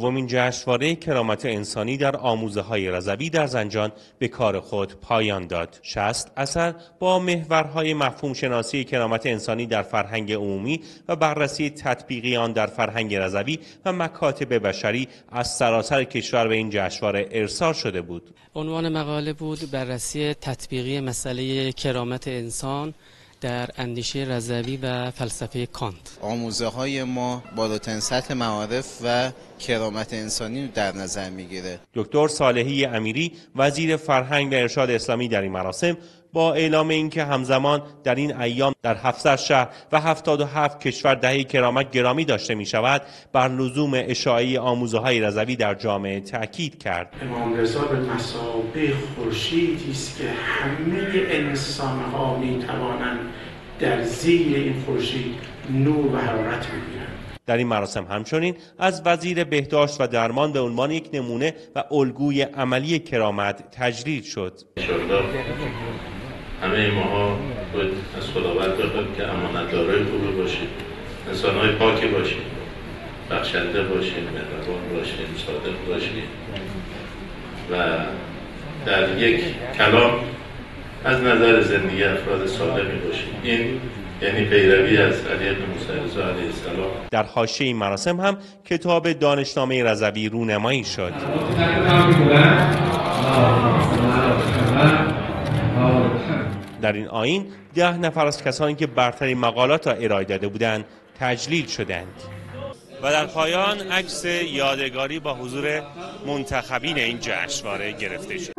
سومین جشنواره کرامت انسانی در آموزه‌های رضوی در زنجان به کار خود پایان داد. 60 اثر با محورهای مفهوم شناسی کرامت انسانی در فرهنگ عمومی و بررسی تطبیقی آن در فرهنگ رضوی و مکاتب بشری از سراسر کشور به این جشنواره ارسال شده بود. عنوان مقاله بود بررسی تطبیقی مسئله کرامت انسان در اندیشه رضوی و فلسفه کانت. آموزه‌های ما بالاترین سطح معارف و کرامت انسانی رو در نظر میگیره. دکتر صالحی امیری وزیر فرهنگ و ارشاد اسلامی در این مراسم با اعلام اینکه همزمان در این ایام در 700 شهر و 77 کشور دهه کرامت گرامی داشته می شود، بر لزوم اشاعه آموزه‌های رضوی در جامعه تأکید کرد. امام رضا به مثابه خورشیدی است که همه انسان‌ها می توانند در زیر این خورشید نور و حرارت ببینند. در این مراسم همچنین از وزیر بهداشت و درمان به عنوان یک نمونه و الگوی عملی کرامت تجلیل شد. همه ماها باید از خداوند بخواهیم که امانتدارای خوبی باشیم، انسان‌های پاکی باشیم، بخشنده باشیم، مهربان باشیم، صادق باشیم و در یک کلام از نظر زندگی افراد صالحی باشیم. این یعنی پیروی از علی بن موسی رضا علیه السلام. در حاشیه این مراسم هم کتاب دانشنامه رضوی رونمایی شد. در این آیین 10 نفر از کسانی که برترین مقالات را ارائه داده بودند تجلیل شدند. و در پایان عکس یادگاری با حضور منتخبین این جشنواره گرفته شد.